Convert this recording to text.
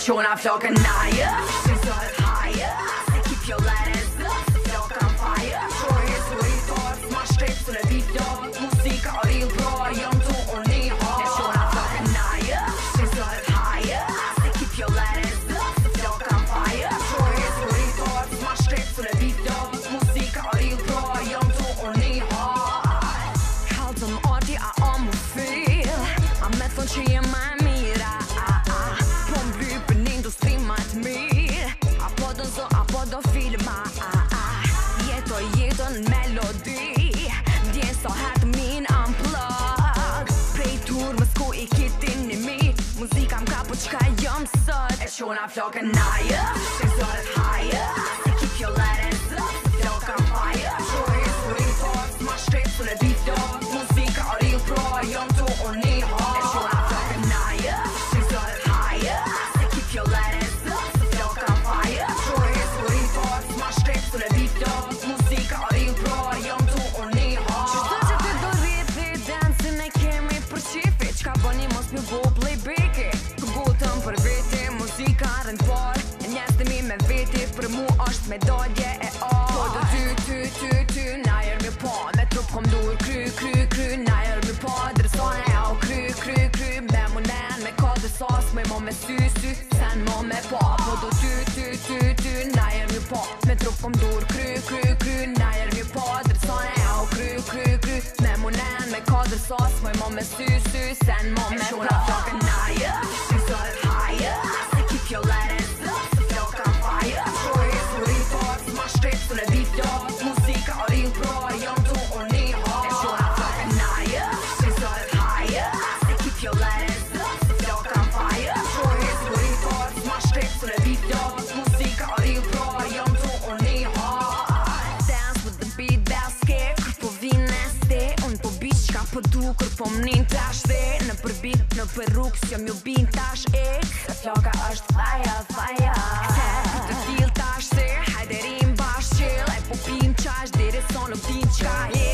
Shona flokën naje Shqizorët haje Se ki pjollet e zë Se flokë am faje Shoje su rritarës Ma shtrep su në biflot Musika o real bra Jom tu unë një ha E shona flokën naje Shqizorët haje Se ki pjollet e zë Se flokë am faje Shoje su rritarës Ma shtrep su në biflot Musika o real bra Jom tu unë një ha Kallëtëm arti a më fil A me thonë që jem ma mira Po mbry për një industri ma të mirë Apo do nzo, apo do filma Jeton melodi Djen so hat min unplug Prej tur më s'ku I kitin një mi Muzika m'ka po qka jom sot E shona flokën naje Shqizorët haje Se ki pjollet e zë Se flokë am faje Shoje su rritarës Ma shtrep su në biflot Muzika o real pro Jom tu unë një ha E shona flokën naje Shqizorët haje Se ki pjollet e zë Se flokë am faje Shoje su rritarës Ma shtrep su në biflot Muzika o real pro Jom tu unë një ha Qështë që të do rripi Dancin e kemi për qifi Qka bëni mos mi bo playbacki Gotëm për veti Muzika rënd par E njestimi me veti Për mu është medalje e a Po do ty Na jer mi pa Me trup kom dur kry Na jer mi pa Dresone au kry Me mu nen Me ka dhe sas Me mo me sy Sen mo me pa Po do ty Na jer mi pa Me trup kom dur kry Na jer mi pa Dresone au kry Me mu nen Me ka dhe sas Me mo me sy Sen mo me pa E shona flokën naje Shqizorët haje Se ki pjollet e zë Se flokë am faje Shoje su rritarës Ma shtrep su në biflot Muzika o real pro Jom tu unë një ha E shona flokën naje Shqizorët haje Se ki pjollet e zë Se flokë am faje Shoje su rritarës Ma shtrep su në biflot Muzika o real pro Jom tu unë një ha Dance with the beat that's scared Kër po vine ste Unë po bish qka po du Kër po m'nin tash dhe Në për beat, në për rrug S'jom ju bin tash Se floka është faja Se të fil tash se Hajderim bash chill E po pim qash Dire son nuk din qka